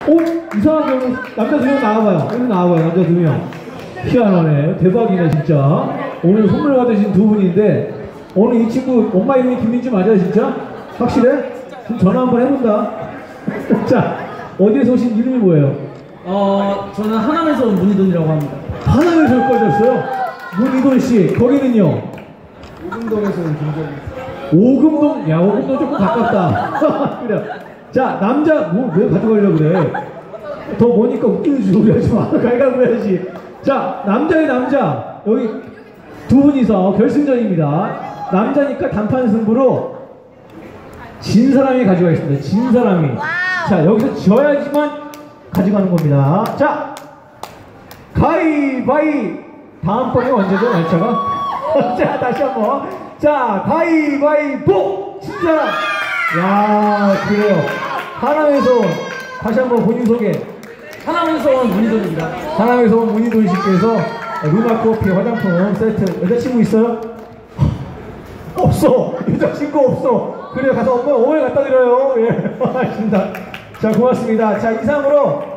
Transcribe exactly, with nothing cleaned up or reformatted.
어? 이상하게 남자 두 명 나와봐요. 여기 나와봐요. 남자 두 명. 희한하네. 대박이네 진짜. 오늘 선물 받으신 두 분인데 오늘 이 친구 엄마 이름이 김민주 맞아요 진짜? 확실해? 지금 전화 한번 해본다. 자, 어디에서 오신 이름이 뭐예요? 어, 저는 하남에서 온 문희돈이라고 합니다. 하남에서 꺼졌어요? 문희돈 씨, 거기는요? 오금동에서 온 김정희. 오금동? 야, 오금동 조금 가깝다. 그래. 자, 남자, 뭐, 왜 가져가려고 그래? 더 보니까 웃기는 소리 하지 마. 가위가위보 해야지. 자, 남자의 남자. 여기 두 분이서 결승전입니다. 남자니까 단판 승부로 진 사람이 가져가겠습니다. 진 사람이. 자, 여기서 져야지만 가져가는 겁니다. 자, 가위바위. 다음번에 언제죠, 날짜가? 자, 다시 한 번. 자, 가위바위보! 진 사람! 야, 그래요. 하남에서 온, 다시 한 번 본인 소개. 하남에서 온 문희돈입니다. 하남에서 온 문희돈 씨께서 루나코피 화장품 세트. 여자친구 있어요? 없어. 여자친구 없어. 그래, 가서 엄마 오해 갖다 드려요. 예, 알겠습니다. 자, 고맙습니다. 자, 이상으로